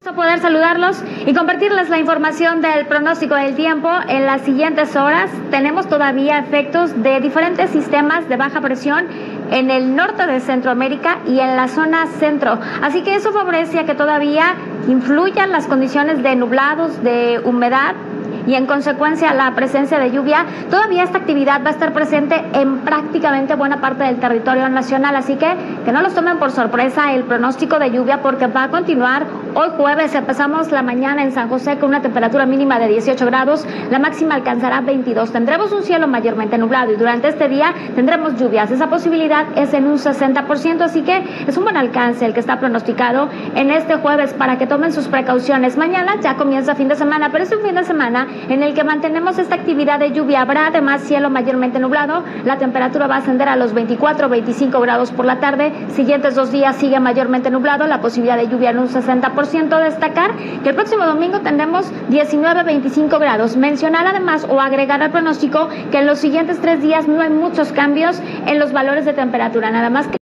Poder saludarlos y compartirles la información del pronóstico del tiempo. En las siguientes horas tenemos todavía efectos de diferentes sistemas de baja presión en el norte de Centroamérica y en la zona centro, así que eso favorece a que todavía influyan las condiciones de nublados, de humedad y en consecuencia la presencia de lluvia. Todavía esta actividad va a estar presente en prácticamente buena parte del territorio nacional, así que no los tomen por sorpresa el pronóstico de lluvia, porque va a continuar. Hoy jueves empezamos la mañana en San José con una temperatura mínima de 18 grados, la máxima alcanzará 22. Tendremos un cielo mayormente nublado y durante este día tendremos lluvias. Esa posibilidad es en un 60%, así que es un buen alcance el que está pronosticado en este jueves para que tomen sus precauciones. Mañana ya comienza fin de semana, pero es un fin de semana en el que mantenemos esta actividad de lluvia. Habrá además cielo mayormente nublado, la temperatura va a ascender a los 24-25 grados por la tarde. Siguientes 2 días sigue mayormente nublado, la posibilidad de lluvia en un 60%. Destacar que el próximo domingo tendremos 19-25 grados. Mencionar además o agregar al pronóstico que en los siguientes 3 días no hay muchos cambios en los valores de temperatura, nada más que